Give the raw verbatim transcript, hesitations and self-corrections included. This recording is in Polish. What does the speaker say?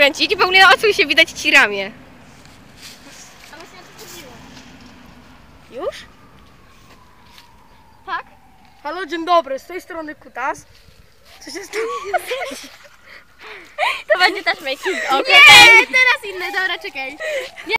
kręcić. Paulina, odsuń się, widać ci ramię. Już? Tak? Halo, dzień dobry, z tej strony Kutas. Co się stało? To będzie też making. Nie, teraz inne, dobra, czekaj.